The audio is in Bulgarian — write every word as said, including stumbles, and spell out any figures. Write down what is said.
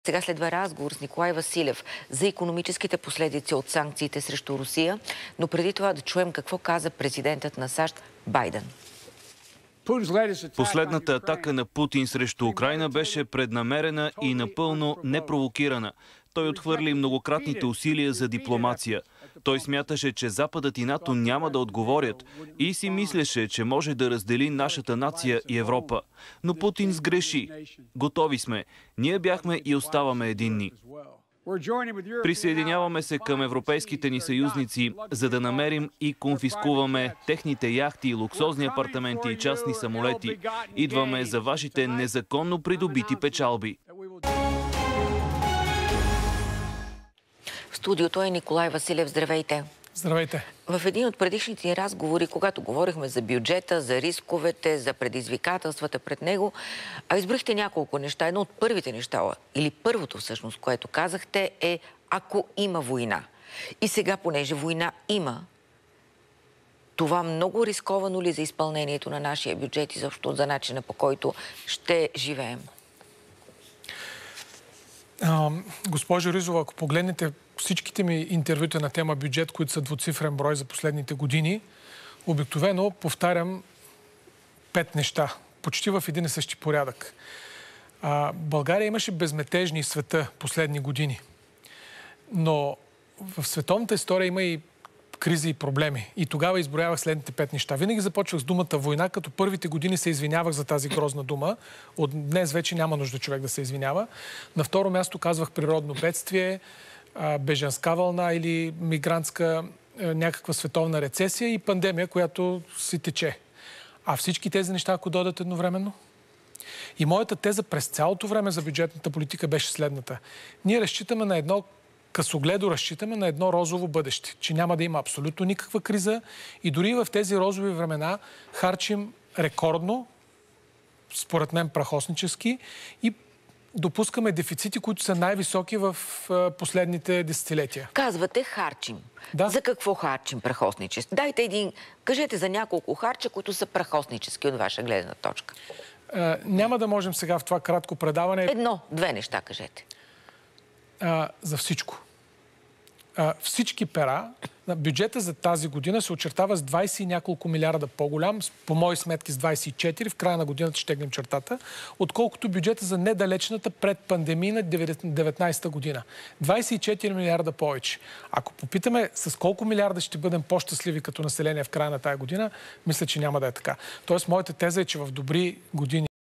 Сега следва разговор с Николай Василев за икономическите последици от санкциите срещу Русия, но преди това да чуем какво каза президентът на САЩ Байден. Последната атака на Путин срещу Украйна беше преднамерена и напълно непровокирана. Той отхвърли многократните усилия за дипломация. Той смяташе, че Западът и НАТО няма да отговорят и си мислеше, че може да раздели нашата нация и Европа. Но Путин сгреши. Готови сме. Ние бяхме и оставаме единни. Присъединяваме се към европейските ни съюзници, за да намерим и конфискуваме техните яхти, луксозни апартаменти и частни самолети. Идваме за вашите незаконно придобити печалби. В студиото е Николай Василев. Здравейте! Здравейте! В един от предишните ни разговори, когато говорихме за бюджета, за рисковете, за предизвикателствата пред него, а избрахте няколко неща. Едно от първите неща, или първото всъщност, което казахте, е ако има война. И сега, понеже война има, това много рисковано ли за изпълнението на нашия бюджет и защо за начина, по който ще живеем? А, госпожо Ризова, ако погледнете всичките ми интервюта на тема бюджет, които са двуцифрен брой за последните години, обикновено повтарям пет неща, почти в един и същи порядък. А, България имаше безметежни света последни години, но в световната история има и кризи и проблеми. И тогава изброявах следните пет неща. Винаги започвах с думата война, като първите години се извинявах за тази грозна дума. От днес вече няма нужда човек да се извинява. На второ място казвах природно бедствие, бежанска вълна или мигрантска някаква световна рецесия и пандемия, която си тече. А всички тези неща, ако дойдат едновременно? И моята теза през цялото време за бюджетната политика беше следната. Ние разчитаме на едно късогледо разчитаме на едно розово бъдеще, че няма да има абсолютно никаква криза и дори в тези розови времена харчим рекордно, според мен прахоснически, и допускаме дефицити, които са най-високи в последните десетилетия. Казвате харчим. Да. За какво харчим прахоснически? Дайте един, кажете за няколко харча, които са прахоснически от ваша гледна точка. А, няма да можем сега в това кратко предаване... Едно, две неща кажете. А, за всичко. А, всички пера на бюджета за тази година се очертава с двайсет и няколко милиарда по-голям, по мои сметки с двайсет и четири, в края на годината ще тегнем чертата, отколкото бюджета за недалечната предпандемийна деветнайсета година. двайсет и четири милиарда повече. Ако попитаме с колко милиарда ще бъдем по-щастливи като население в края на тая година, мисля, че няма да е така. Тоест, моята теза е, че в добри години